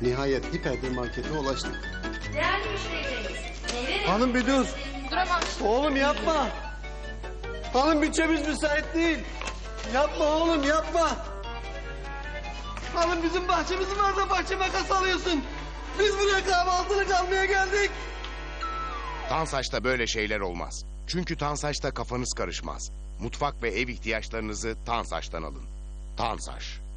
Nihayet hipermarkete ulaştık. Değerli müşterilerimiz, meyve ve... Hanım bir dur. Duramam. Oğlum yapma. Hanım bütçemiz müsait değil. Yapma oğlum yapma. Hanım bizim bahçemizin var da bahçe makası alıyorsun. Biz buraya kahvaltılık almaya geldik. Tansaç'ta böyle şeyler olmaz. Çünkü Tansaç'ta kafanız karışmaz. Mutfak ve ev ihtiyaçlarınızı Tansaç'tan alın. Tansaç.